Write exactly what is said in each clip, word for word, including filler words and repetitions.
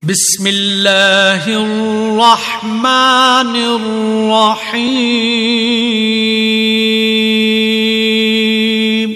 بسم اللہ الرحمن الرحیم۔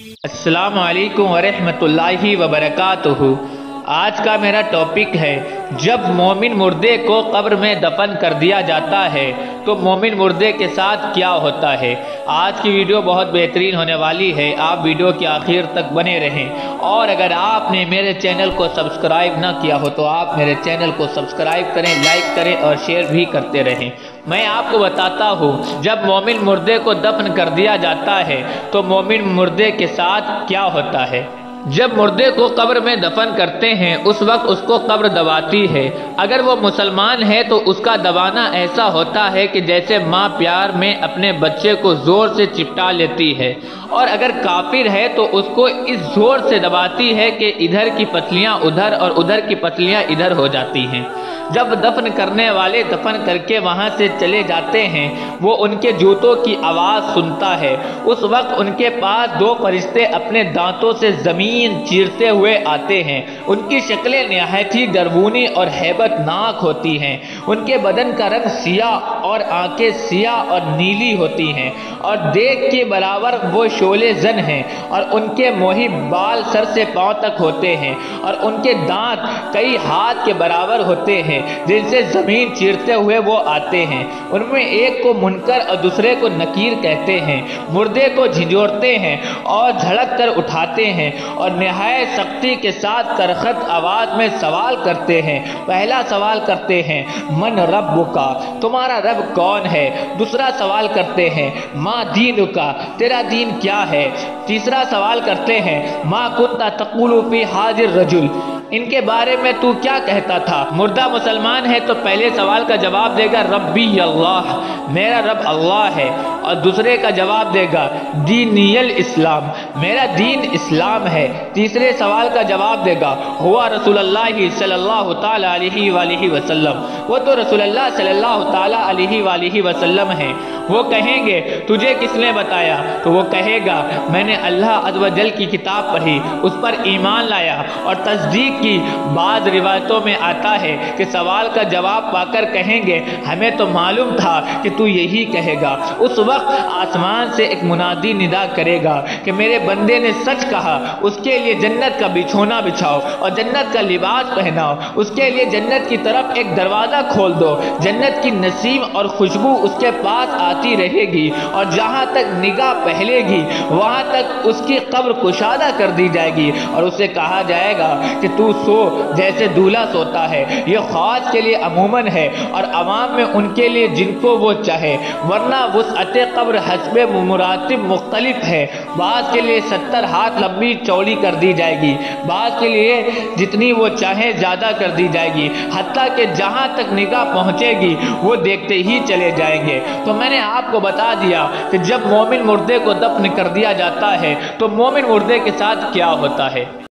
السلام علیکم ورحمۃ اللہ وبرکاتہ۔ آج کا میرا ٹاپک ہے جب مومن مردے کو قبر میں دفن کر دیا جاتا ہے تو مومن مردے کے ساتھ کیا ہوتا ہے۔ آج کی ویڈیو بہت بہترین ہونے والی ہے، آپ ویڈیو کے آخر تک بنے رہیں، اور اگر آپ نے میرے چینل کو سبسکرائب نہ کیا ہو تو آپ میرے چینل کو سبسکرائب کریں، لائک کریں اور شیئر بھی کرتے رہیں۔ میں آپ کو بتاتا ہوں جب مومن مردے کو دفن کر دیا جاتا ہے تو مومن مردے کے ساتھ کیا ہوتا ہے۔ جب مردے کو قبر میں دفن کرتے ہیں اس وقت اس کو قبر دباتی ہے۔ اگر وہ مسلمان ہے تو اس کا دبانا ایسا ہوتا ہے کہ جیسے ماں پیار میں اپنے بچے کو زور سے چپٹا لیتی ہے، اور اگر کافر ہے تو اس کو اس زور سے دباتی ہے کہ ادھر کی پتلیاں ادھر اور ادھر کی پتلیاں ادھر ہو جاتی ہیں۔ جب دفن کرنے والے دفن کر کے وہاں سے چلے جاتے ہیں وہ ان کے جوتوں کی آواز سنتا ہے۔ اس وقت ان کے پاس دو فرشتے اپنے دانتوں سے زمین چیرتے ہوئے آتے ہیں۔ ان کی شکلیں نہایت ہی ڈرونی اور ہیبت ناک ہوتی ہیں۔ ان کے بدن کا رنگ سیاہ اور آنکھیں سیاہ اور نیلی ہوتی ہیں، اور دیگ کے برابر وہ شعلے زن ہیں، اور ان کے موہی بال سر سے پاؤں تک ہوتے ہیں، اور ان کے دانت کئی ہاتھ کے برابر ہوتے ہیں جن سے زمین چیرتے ہوئے وہ آتے ہیں۔ ان میں ایک کو منکر اور دوسرے کو نکیر کہتے ہیں۔ مردے کو جھنجھوڑتے ہیں اور جھڑک کر اٹھاتے ہیں اور نہایت سختی کے ساتھ کرخت آواز میں سوال کرتے ہیں۔ پہلا سوال کرتے ہیں من ربک، تمہارا رب کون ہے؟ دوسرا سوال کرتے ہیں ما دینک، تیرا دین کیا ہے؟ تیسرا سوال کرتے ہیں ما کنت تقول فی ھذا الرجل، ان کے بارے میں تو کیا کہتا تھا؟ مردہ مسلمان ہے تو پہلے سوال کا جواب دے گا ربی اللہ، میرا رب اللہ ہے، اور دوسرے کا جواب دے گا دینی الاسلام، میرا دین اسلام ہے۔ تیسرے سوال کا جواب دے گا ہوا رسول اللہ صلی اللہ تعالی علیہ وآلہ وسلم، وہ تو رسول اللہ صلی اللہ تعالی علیہ وآلہ وسلم ہیں۔ وہ کہیں گے تجھے کس نے بتایا؟ تو وہ کہے گا میں نے اللہ عز و جل کی کتاب پڑھی، اس پر ایمان لایا اور تصدیق کی۔ بعض روایتوں میں آتا ہے کہ سوال کا جواب پا کر کہیں گے ہمیں تو معلوم تھا کہ تو یہی کہے گا۔ اس وقت آسمان سے ایک منادی ندا کرے گا کہ میرے بندے نے سچ کہا، اس کے لیے جنت کا بچھونا بچھاؤ اور جنت کا لباس پہناؤ، اس کے لیے جنت کی طرف ایک دروازہ کھول دو، جنت کی نسیم اور خوشبو اس کے پاس آتی رہے گی، اور جہاں تک نگاہ پہلے گی وہاں تک اس کی قبر کشادہ کر دی جائے گی، اور اسے کہا جائے گا کہ تو سو جیسے دولہا سوتا ہے۔ یہ خاص کے لیے عموماً ہے اور عوام میں ان کے لیے جن کو وہ چاہے، ورنہ وسعت قبر حسب مراتب مختلف ہے۔ بعض کے لیے ستر ہاتھ لمبی چوڑی کر دی جائے گی، بعض کے لیے جتنی وہ چاہیں زیادہ کر دی جائے گی، حتیٰ کہ جہاں تک نگاہ پہنچے گی وہ دیکھتے ہی چلے جائیں گے۔ تو میں نے آپ کو بتا دیا کہ جب مومن مردے کو دفن کر دیا جاتا ہے تو مومن مردے کے ساتھ کیا ہوتا ہے۔